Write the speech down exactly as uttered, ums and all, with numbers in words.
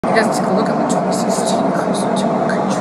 You guys take a look at the choices to increase your control.